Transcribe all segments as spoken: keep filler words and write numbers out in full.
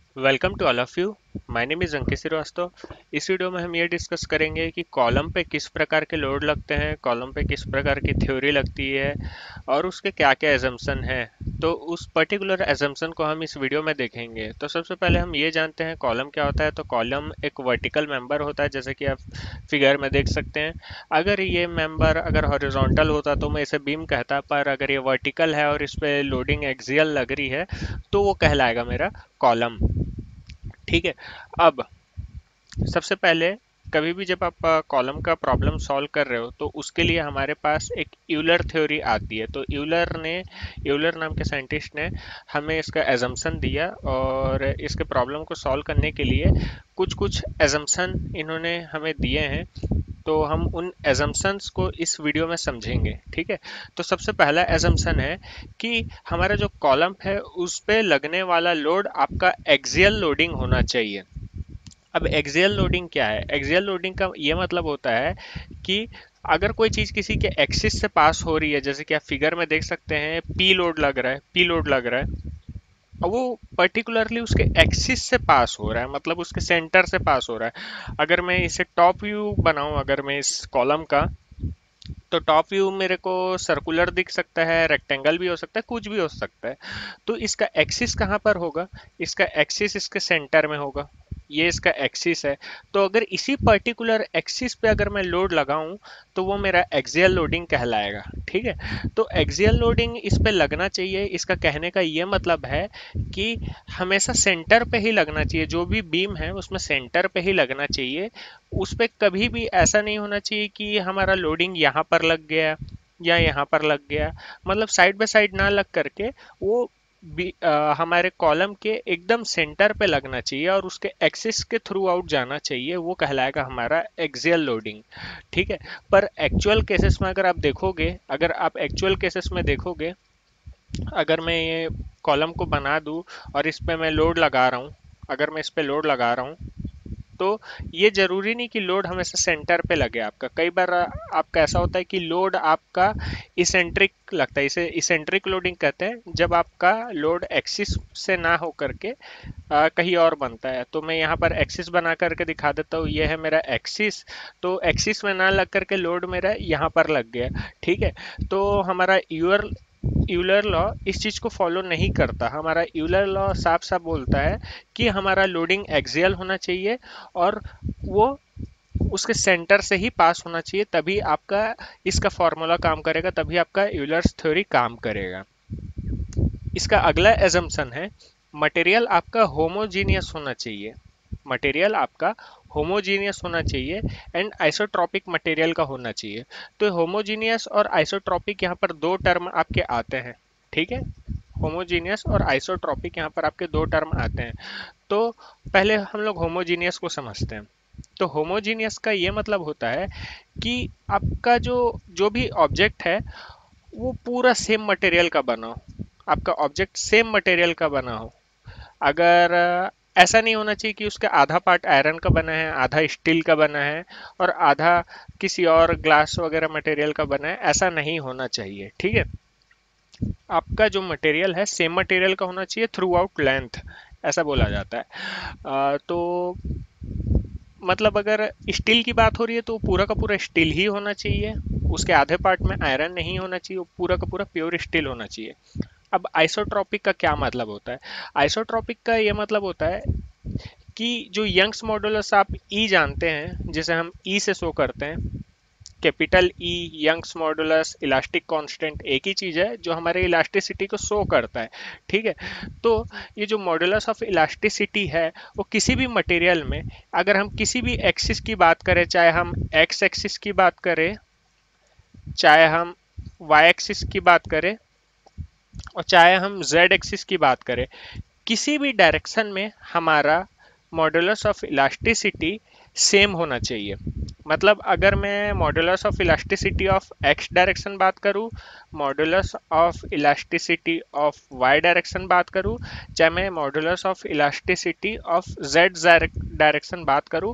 Welcome to all of you. My name is Ankit Shrivastava. इस video में हम ये डिस्कस करेंगे कि कॉलम पे किस प्रकार के लोड लगते हैं, कॉलम पे किस प्रकार की थ्योरी लगती है और उसके क्या क्या एजम्पशन है। तो उस पर्टिकुलर एजम्पशन को हम इस वीडियो में देखेंगे। तो सबसे पहले हम ये जानते हैं कॉलम क्या होता है। तो कॉलम एक वर्टिकल मेंबर होता है, जैसे कि आप फिगर में देख सकते हैं। अगर ये मेंबर अगर हॉरिजॉन्टल होता तो मैं इसे बीम कहता, पर अगर ये वर्टिकल है और इस पे लोडिंग एक्सियल लग रही है तो वो कहलाएगा मेरा कॉलम। ठीक है। अब सबसे पहले कभी भी जब आप कॉलम का प्रॉब्लम सॉल्व कर रहे हो तो उसके लिए हमारे पास एक यूलर थ्योरी आती है। तो यूलर ने यूलर नाम के साइंटिस्ट ने हमें इसका एजम्पशन दिया और इसके प्रॉब्लम को सॉल्व करने के लिए कुछ कुछ एजम्पशन इन्होंने हमें दिए हैं। तो हम उन एजम्पशंस को इस वीडियो में समझेंगे। ठीक है। तो सबसे पहला एजम्पशन है कि हमारा जो कॉलम है उस पे लगने वाला लोड आपका एक्सियल लोडिंग होना चाहिए। अब एक्सियल लोडिंग क्या है? एक्सियल लोडिंग का ये मतलब होता है कि अगर कोई चीज किसी के एक्सिस से पास हो रही है, जैसे कि आप फिगर में देख सकते हैं पी लोड लग रहा है, पी लोड लग रहा है, और वो पर्टिकुलरली उसके एक्सिस से पास हो रहा है, मतलब उसके सेंटर से पास हो रहा है। अगर मैं इसे टॉप व्यू बनाऊं, अगर मैं इस कॉलम का, तो टॉप व्यू मेरे को सर्कुलर दिख सकता है, रेक्टेंगल भी हो सकता है, कुछ भी हो सकता है। तो इसका एक्सिस कहाँ पर होगा? इसका एक्सिस इसके सेंटर में होगा। ये इसका एक्सिस है। तो अगर इसी पर्टिकुलर एक्सिस पे अगर मैं लोड लगाऊं तो वो मेरा एक्सियल लोडिंग कहलाएगा। ठीक है। तो एक्सियल लोडिंग इस पे लगना चाहिए। इसका कहने का ये मतलब है कि हमेशा सेंटर पे ही लगना चाहिए। जो भी बीम है उसमें सेंटर पे ही लगना चाहिए। उस पे कभी भी ऐसा नहीं होना चाहिए कि हमारा लोडिंग यहाँ पर लग गया या यहाँ पर लग गया। मतलब साइड बाय साइड ना लग करके वो बी, आ, हमारे कॉलम के एकदम सेंटर पे लगना चाहिए और उसके एक्सिस के थ्रू आउट जाना चाहिए। वो कहलाएगा हमारा एक्सियल लोडिंग। ठीक है। पर एक्चुअल केसेस में अगर आप देखोगे, अगर आप एक्चुअल केसेस में देखोगे, अगर मैं ये कॉलम को बना दूं और इस पे मैं लोड लगा रहा हूँ, अगर मैं इस पे लोड लगा रहा हूँ तो ये जरूरी नहीं कि लोड हमेशा सेंटर पे लगे आपका। कई बार आपका ऐसा होता है कि लोड आपका इसेंट्रिक लगता है। इसे इसेंट्रिक लोडिंग कहते हैं, जब आपका लोड एक्सिस से ना हो करके आ, कहीं और बनता है। तो मैं यहाँ पर एक्सिस बना करके दिखा देता हूँ। ये है मेरा एक्सिस। तो एक्सिस में ना लग करके लोड मेरा यहाँ पर लग गया। ठीक है। तो हमारा यूअर यूलर लॉ इस चीज को फॉलो नहीं करता। हमारा यूलर लॉ साफ साफ बोलता है कि हमारा लोडिंग एक्सियल होना चाहिए और वो उसके सेंटर से ही पास होना चाहिए, तभी आपका इसका फॉर्मूला काम करेगा, तभी आपका यूलर्स थ्योरी काम करेगा। इसका अगला एजम्पशन है मटेरियल आपका होमोजीनियस होना चाहिए। मटेरियल आपका होमोजीनियस होना चाहिए एंड आइसोट्रॉपिक मटेरियल का होना चाहिए। तो होमोजीनियस और आइसोट्रॉपिक यहाँ पर दो टर्म आपके आते हैं। ठीक है। होमोजीनियस और आइसोट्रॉपिक यहाँ पर आपके दो टर्म आते हैं। तो पहले हम लोग होमोजीनियस को समझते हैं। तो होमोजीनियस का ये मतलब होता है कि आपका जो जो भी ऑब्जेक्ट है वो पूरा सेम मटेरियल का बना हो। आपका ऑब्जेक्ट सेम मटेरियल का बना हो। अगर अ, ऐसा नहीं होना चाहिए कि उसका आधा पार्ट आयरन का बना है, आधा स्टील का बना है और आधा किसी और ग्लास वगैरह मटेरियल का बना है। ऐसा नहीं होना चाहिए। ठीक है। आपका जो मटेरियल है सेम मटेरियल का होना चाहिए थ्रू आउट लेंथ, ऐसा बोला जाता है। अ, तो मतलब अगर स्टील की बात हो रही है तो पूरा का पूरा स्टील ही होना चाहिए। उसके आधे पार्ट में आयरन नहीं होना चाहिए, वो पूरा का पूरा प्योर स्टील होना चाहिए। अब आइसोट्रॉपिक का क्या मतलब होता है? आइसोट्रॉपिक का ये मतलब होता है कि जो यंग्स मॉडुलस आप ई जानते हैं, जिसे हम ई से शो करते हैं, capital E, Young's modulus, elastic constant, एक ही चीज है जो हमारे इलास्टिसिटी को शो करता है। ठीक है। तो ये जो मॉडुलस ऑफ इलास्टिसिटी है वो किसी भी मटेरियल में, अगर हम किसी भी एक्सिस की बात करें, चाहे हम एक्स एक्सिस की बात करें, चाहे हम वाई एक्सिस की बात करें और चाहे हम जेड एक्सिस की बात करें, किसी भी डायरेक्शन में हमारा मॉडुलस ऑफ इलास्टिसिटी सेम होना चाहिए। मतलब अगर मैं modulus of elasticity of X direction बात करूं, modulus of elasticity of Y direction बात करूं, चाहे मैं modulus of elasticity of Z direction बात करूं,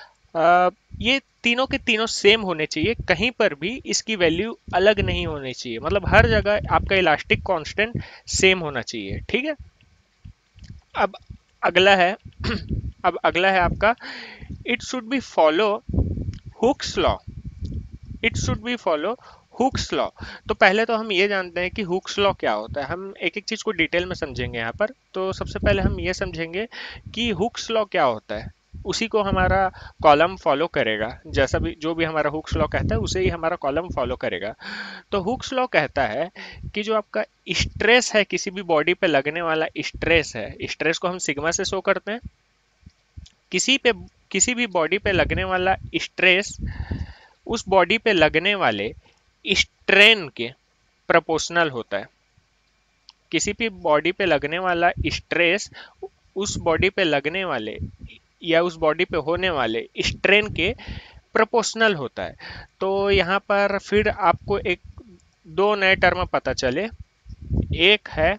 अ, ये तीनों के तीनों सेम होने चाहिए। कहीं पर भी इसकी वैल्यू अलग नहीं होनी चाहिए। मतलब हर जगह आपका इलास्टिक कांस्टेंट सेम होना चाहिए। ठीक है। अब अगला है अब अगला है आपका, it should be follow Hooke's law. It should be follow Hooke's law. तो पहले तो हम ये जानते हैं कि हुक्स लॉ क्या होता है। हम एक एक चीज को डिटेल में समझेंगे यहाँ पर। तो सबसे पहले हम ये समझेंगे कि हुक्स लॉ क्या होता है, उसी को हमारा कॉलम फॉलो करेगा। जैसा भी जो भी हमारा हुक्स लॉ कहता है उसे ही हमारा कॉलम फॉलो करेगा। तो हुक्स लॉ कहता है कि जो आपका स्ट्रेस है, किसी भी बॉडी पे लगने वाला स्ट्रेस है, स्ट्रेस को हम सिग्मा से शो करते हैं। किसी पे किसी भी बॉडी पे लगने वाला स्ट्रेस उस बॉडी पे लगने वाले स्ट्रेन के प्रोपोर्शनल होता है। किसी भी बॉडी पे लगने वाला स्ट्रेस उस बॉडी पे लगने वाले या उस बॉडी पे होने वाले स्ट्रेन के प्रोपोर्शनल होता है। तो यहाँ पर फिर आपको एक दो नए टर्म पता चले, एक है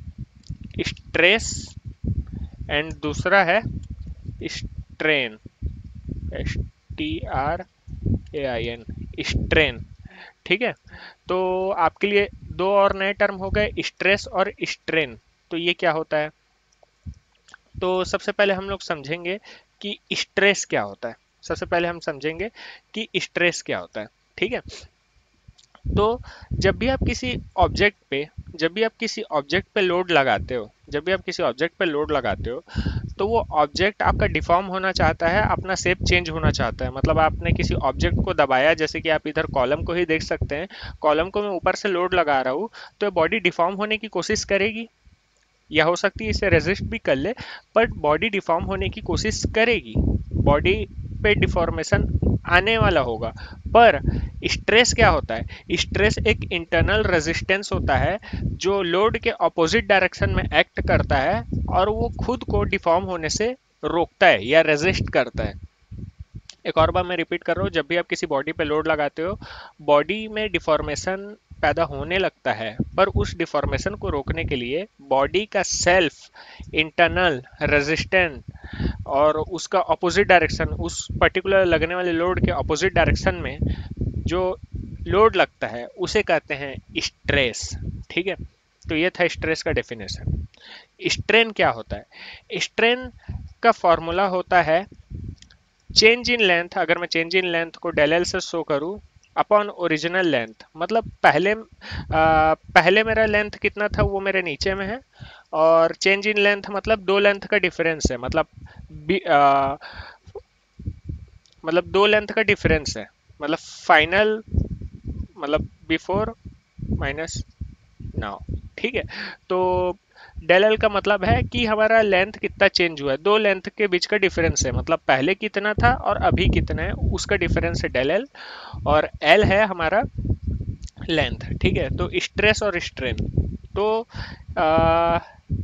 स्ट्रेस एंड दूसरा है strain, S T R A I N, strain. ठीक है, तो आपके लिए दो और नए टर्म हो गए, स्ट्रेस और स्ट्रेन। तो ये क्या होता है? तो सबसे पहले हम लोग समझेंगे कि स्ट्रेस क्या होता है। सबसे पहले हम समझेंगे कि स्ट्रेस क्या होता है। ठीक है, तो जब भी आप किसी ऑब्जेक्ट पे जब भी आप किसी ऑब्जेक्ट पे लोड लगाते हो जब भी आप किसी ऑब्जेक्ट पे लोड लगाते हो तो वो ऑब्जेक्ट आपका डिफॉर्म होना चाहता है, अपना शेप चेंज होना चाहता है। मतलब आपने किसी ऑब्जेक्ट को दबाया, जैसे कि आप इधर कॉलम को ही देख सकते हैं। कॉलम को मैं ऊपर से लोड लगा रहा हूँ तो बॉडी डिफॉर्म होने की कोशिश करेगी, या हो सकती है इसे रेजिस्ट भी कर ले, बट बॉडी डिफॉर्म होने की कोशिश करेगी। बॉडी पे डिफॉर्मेशन आने वाला होगा। पर स्ट्रेस क्या होता है? स्ट्रेस एक इंटरनल रेजिस्टेंस होता है जो लोड के ऑपोजिट डायरेक्शन में एक्ट करता है और वो खुद को डिफॉर्म होने से रोकता है या रेजिस्ट करता है। एक और बार मैं रिपीट कर रहा हूँ, जब भी आप किसी बॉडी पे लोड लगाते हो बॉडी में डिफॉर्मेशन पैदा होने लगता है, पर उस डिफॉर्मेशन को रोकने के लिए बॉडी का सेल्फ इंटरनल रेजिस्टेंट और उसका अपोजिट डायरेक्शन, उस पर्टिकुलर लगने वाले लोड के अपोजिट डायरेक्शन में जो लोड लगता है उसे कहते हैं स्ट्रेस। ठीक है, तो ये था स्ट्रेस का डेफिनेशन। स्ट्रेन क्या होता है? स्ट्रेन का फॉर्मूला होता है चेंज इन लेंथ। अगर मैं चेंज इन लेंथ को डेल एल से शो करूं अपॉन ओरिजिनल लेंथ, मतलब पहले आ, पहले मेरा लेंथ कितना था वो मेरे नीचे में है, और चेंज इन लेंथ मतलब दो लेंथ का डिफरेंस है। मतलब बी, आ, मतलब दो लेंथ का डिफरेंस है। मतलब फाइनल, मतलब बिफोर माइनस नाउ। ठीक है, तो डेल एल का मतलब है कि हमारा लेंथ कितना चेंज हुआ है, दो लेंथ के बीच का डिफरेंस है। मतलब पहले कितना था और अभी कितना है उसका डिफरेंस है डेल एल, और एल है हमारा लेंथ। ठीक है, तो स्ट्रेस और स्ट्रेन, तो आ,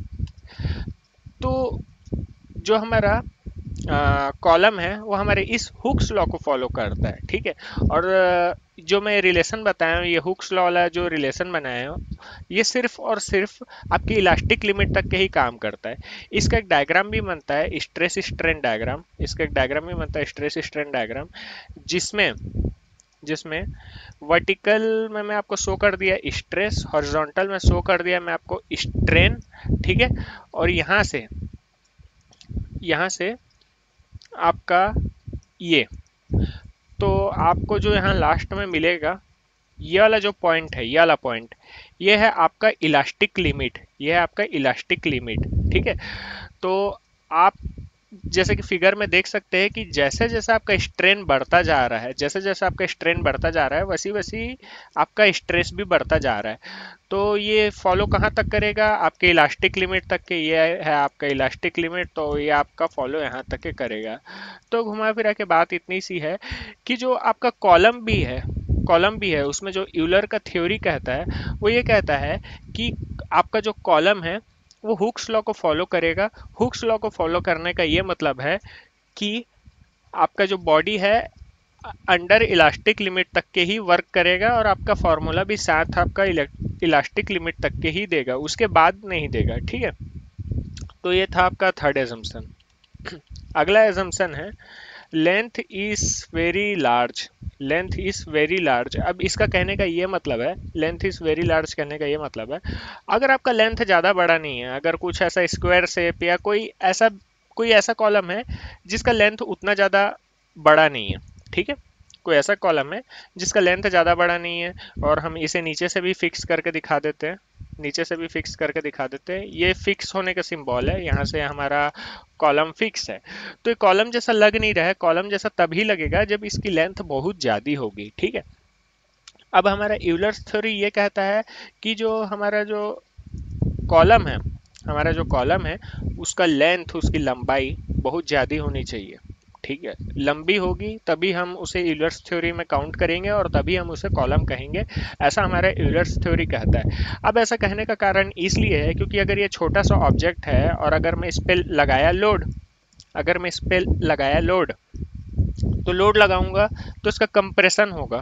तो जो हमारा कॉलम है वो हमारे इस हुक्स लॉ को फॉलो करता है। ठीक है, और आ, जो मैं रिलेशन बताया हूँ, ये हुक्स लॉ वाला जो रिलेशन बनाया हूँ, ये सिर्फ और सिर्फ आपकी इलास्टिक लिमिट तक के ही काम करता है। इसका एक डायग्राम भी बनता है, स्ट्रेस स्ट्रेन डायग्राम। इसका एक डायग्राम भी बनता है, स्ट्रेस स्ट्रेन डायग्राम, जिसमें जिसमें वर्टिकल में मैं आपको शो कर दिया स्ट्रेस, हॉरिजॉन्टल में शो कर दिया मैं आपको स्ट्रेन। ठीक है, और यहाँ से यहाँ से आपका ये, तो आपको जो यहाँ लास्ट में मिलेगा ये वाला जो पॉइंट है, ये वाला पॉइंट, ये है आपका इलास्टिक लिमिट। ये है आपका इलास्टिक लिमिट। ठीक है, तो आप जैसे कि फिगर में देख सकते हैं कि जैसे जैसे आपका स्ट्रेन बढ़ता जा रहा है जैसे जैसे आपका स्ट्रेन बढ़ता जा रहा है वैसी वैसी आपका स्ट्रेस भी बढ़ता जा रहा है। तो ये फॉलो कहाँ तक करेगा? आपके इलास्टिक लिमिट तक के। ये है आपका इलास्टिक लिमिट, तो ये आपका फॉलो यहाँ तक के करेगा। तो घुमा फिरा के बात इतनी सी है कि जो आपका कॉलम भी है कॉलम भी है उसमें जो यूलर का थ्योरी कहता है वो ये कहता है कि आपका जो कॉलम है वो हुक्स लॉ को फॉलो करेगा। हुक्स लॉ को फॉलो करने का ये मतलब है कि आपका जो बॉडी है अंडर इलास्टिक लिमिट तक के ही वर्क करेगा, और आपका फॉर्मूला भी साथ आपका इलास्टिक लिमिट तक के ही देगा, उसके बाद नहीं देगा। ठीक है, तो ये था आपका थर्ड एजम्पशन। अगला एजम्पशन है length is very large, length is very large. अब इसका कहने का ये मतलब है, लेंथ इज वेरी लार्ज कहने का ये मतलब है, अगर आपका लेंथ ज़्यादा बड़ा नहीं है, अगर कुछ ऐसा स्क्वायर शेप या कोई ऐसा कोई ऐसा कॉलम है जिसका लेंथ उतना ज़्यादा बड़ा नहीं है, ठीक है, कोई ऐसा कॉलम है जिसका लेंथ ज़्यादा बड़ा नहीं है, और हम इसे नीचे से भी फिक्स करके दिखा देते हैं, नीचे से भी फिक्स करके दिखा देते हैं, ये फिक्स होने का सिंबल है, यहाँ से हमारा कॉलम फिक्स है। तो ये कॉलम जैसा लग नहीं रहा है, कॉलम जैसा तभी लगेगा जब इसकी लेंथ बहुत ज़्यादा होगी, ठीक है। अब हमारा यूलर्स थ्योरी ये कहता है कि जो हमारा जो कॉलम है, हमारा जो कॉलम है उसका लेंथ, उसकी लंबाई बहुत ज़्यादा होनी चाहिए, ठीक है, लंबी होगी तभी हम उसे यूलर्स थ्योरी में काउंट करेंगे और तभी हम उसे कॉलम कहेंगे, ऐसा हमारा यूलर्स थ्योरी कहता है। अब ऐसा कहने का कारण इसलिए है क्योंकि अगर ये छोटा सा ऑब्जेक्ट है और अगर मैं इस पर लगाया लोड, अगर मैं इस पर लगाया लोड, तो लोड लगाऊंगा तो इसका कंप्रेशन होगा,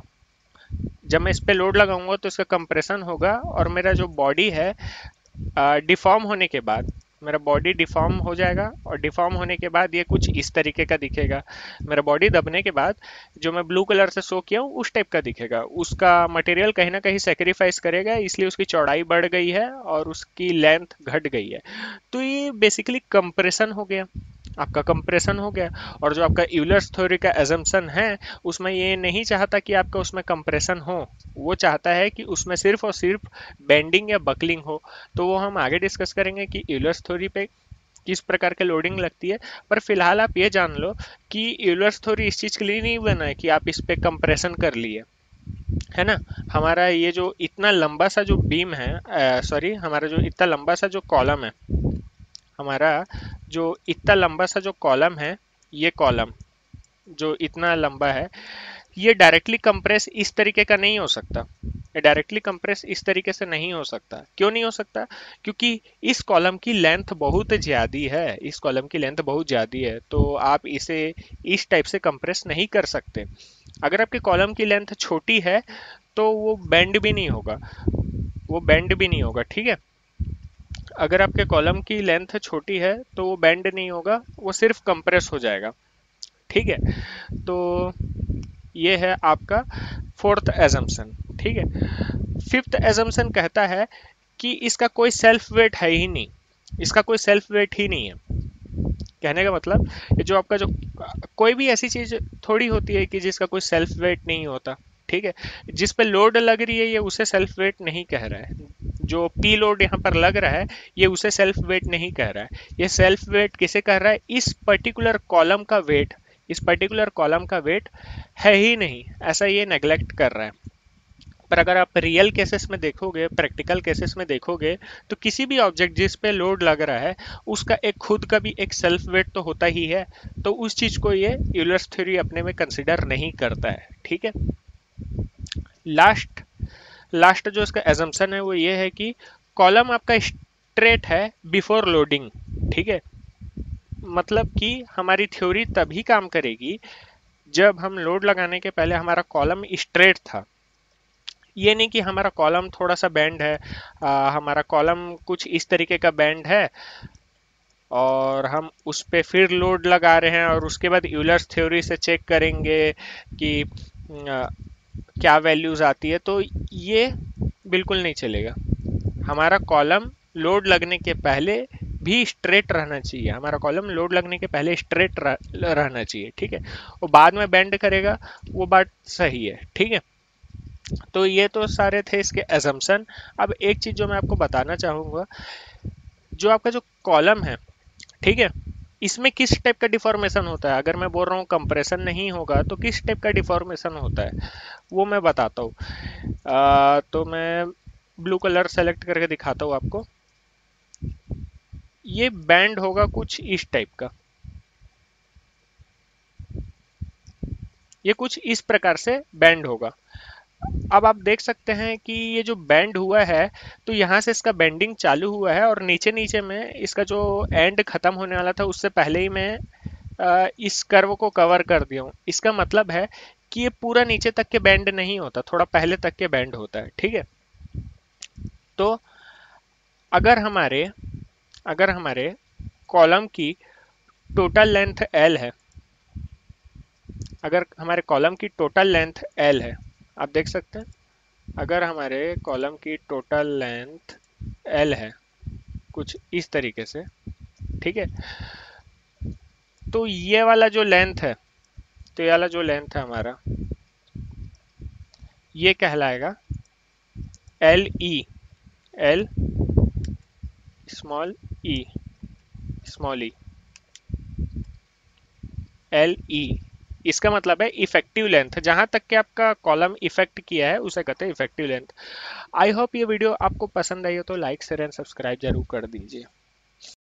जब मैं इस पे लोड लगाऊंगा तो इसका कंप्रेशन होगा, और मेरा जो बॉडी है डिफॉर्म होने के बाद, मेरा बॉडी डिफॉर्म हो जाएगा, और डिफॉर्म होने के बाद ये कुछ इस तरीके का दिखेगा, मेरा बॉडी दबने के बाद जो मैं ब्लू कलर से शो किया हूँ उस टाइप का दिखेगा, उसका मटेरियल कहीं ना कहीं सेक्रीफाइस करेगा, इसलिए उसकी चौड़ाई बढ़ गई है और उसकी लेंथ घट गई है। तो ये बेसिकली कंप्रेशन हो गया, आपका कंप्रेशन हो गया। और जो आपका यूलर्स थ्योरी का एजम्पशन है उसमें ये नहीं चाहता कि आपका उसमें कंप्रेशन हो, वो चाहता है कि उसमें सिर्फ और सिर्फ बेंडिंग या बकलिंग हो। तो वो हम आगे डिस्कस करेंगे कि यूलर्स थ्योरी पे किस प्रकार के लोडिंग लगती है। पर फिलहाल आप ये जान लो कि यूलर्स थ्योरी इस चीज़ के लिए नहीं बना है कि आप इस पे कंप्रेशन कर लिए, है ना। हमारा ये जो इतना लंबा सा जो बीम है, सॉरी हमारा जो इतना लंबा सा जो कॉलम है, हमारा जो इतना लंबा सा जो कॉलम है, ये कॉलम जो इतना लंबा है, ये डायरेक्टली कंप्रेस इस तरीके का नहीं हो सकता, ये डायरेक्टली कंप्रेस इस तरीके से नहीं हो सकता। क्यों नहीं हो सकता? क्योंकि इस कॉलम की लेंथ बहुत ज़्यादा है, इस कॉलम की लेंथ बहुत ज़्यादा है, तो आप इसे इस टाइप से कंप्रेस नहीं कर सकते। अगर आपके कॉलम की लेंथ छोटी है तो वो बेंड भी नहीं होगा, वो बेंड भी नहीं होगा, ठीक है। अगर आपके कॉलम की लेंथ छोटी है तो वो बेंड नहीं होगा, वो सिर्फ कंप्रेस हो जाएगा, ठीक है। तो ये है आपका फोर्थ एजम्पशन, ठीक है। फिफ्थ एजम्पशन कहता है कि इसका कोई सेल्फ वेट है ही नहीं, इसका कोई सेल्फ वेट ही नहीं है। कहने का मतलब ये जो आपका जो कोई भी ऐसी चीज थोड़ी होती है कि जिसका कोई सेल्फ वेट नहीं होता, ठीक है। जिस पे लोड लग रही है ये उसे सेल्फ वेट नहीं कह रहा है, जो पी लोड यहाँ पर लग रहा है ये उसे सेल्फ वेट नहीं कह रहा है। ये सेल्फ वेट किसे कह रहा है? इस पर्टिकुलर कॉलम का वेट, इस पर्टिकुलर कॉलम का वेट है ही नहीं, ऐसा ये नेग्लेक्ट कर रहा है। पर अगर आप रियल केसेस में देखोगे, प्रैक्टिकल केसेस में देखोगे, तो किसी भी ऑब्जेक्ट जिस पे लोड लग रहा है उसका एक खुद का भी एक सेल्फ वेट तो होता ही है, तो उस चीज को ये यूलर्स थ्योरी अपने में कंसिडर नहीं करता है, ठीक है। लास्ट लास्ट जो इसका एजम्पशन है वो ये है कि कॉलम आपका स्ट्रेट है बिफोर लोडिंग, ठीक है। मतलब कि हमारी थ्योरी तभी काम करेगी जब हम लोड लगाने के पहले हमारा कॉलम स्ट्रेट था। ये नहीं कि हमारा कॉलम थोड़ा सा बैंड है, आ, हमारा कॉलम कुछ इस तरीके का बैंड है और हम उस पे फिर लोड लगा रहे हैं और उसके बाद यूलर्स थ्योरी से चेक करेंगे कि आ, क्या वैल्यूज आती है, तो ये बिल्कुल नहीं चलेगा। हमारा कॉलम लोड लगने के पहले भी स्ट्रेट रहना चाहिए, हमारा कॉलम लोड लगने के पहले स्ट्रेट रहना चाहिए, ठीक है। वो बाद में बेंड करेगा, वो बात सही है, ठीक है। तो ये तो सारे थे इसके एजम्पशन। अब एक चीज जो मैं आपको बताना चाहूंगा, जो आपका जो कॉलम है, ठीक है, इसमें किस टाइप का डिफॉर्मेशन होता है। अगर मैं बोल रहा हूँ कंप्रेशन नहीं होगा तो किस टाइप का डिफॉर्मेशन होता है वो मैं बताता हूँ। आ, तो मैं ब्लू कलर सेलेक्ट करके दिखाता हूँ आपको। ये बैंड होगा कुछ इस टाइप का, ये कुछ इस प्रकार से बैंड होगा। अब आप देख सकते हैं कि ये जो बैंड हुआ है, तो यहाँ से इसका बेंडिंग चालू हुआ है और नीचे नीचे में इसका जो एंड खत्म होने वाला था उससे पहले ही मैं अ, इस कर्व को कवर कर दिया हूँ। इसका मतलब है कि ये पूरा नीचे तक के बैंड नहीं होता, थोड़ा पहले तक के बैंड होता है, ठीक है। तो अगर हमारे अगर हमारे कॉलम की टोटल लेंथ एल है, अगर हमारे कॉलम की टोटल लेंथ एल है, आप देख सकते हैं, अगर हमारे कॉलम की टोटल लेंथ एल है कुछ इस तरीके से, ठीक है, तो ये वाला जो लेंथ है, तो ये वाला जो लेंथ है हमारा, ये कहलाएगा L E, L small E, small E, L E. इसका मतलब है इफेक्टिव लेंथ, जहां तक कि आपका कॉलम इफेक्ट किया है उसे कहते हैं इफेक्टिव लेंथ। आई होप ये वीडियो आपको पसंद आई हो तो लाइक शेयर एंड सब्सक्राइब जरूर कर दीजिए।